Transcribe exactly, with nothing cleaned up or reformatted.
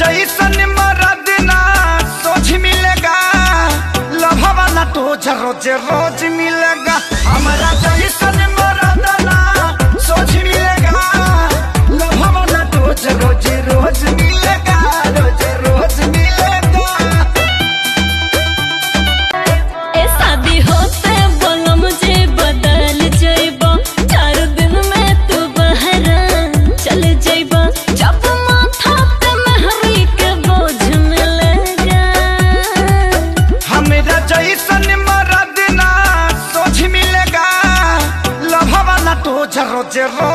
जैसन मरद ना सोच मिलेगा, लभवा ना तो रोज रोज मिलेगा। हमारा जैसन मरद ना सोच मिलेगा, लभवा ना तो रोज रोज मिलेगा, रोज रोज मिलेगा। ए शादी होते बोलो मुझे बदल जाइबा, चार दिन में तू बहरा चल जाइबा, जब माथा पे मेहरी के बोझ मिलेगा। हमारा जैसन मरद ना सोच मिलेगा, लभवा ना तो रोज रोज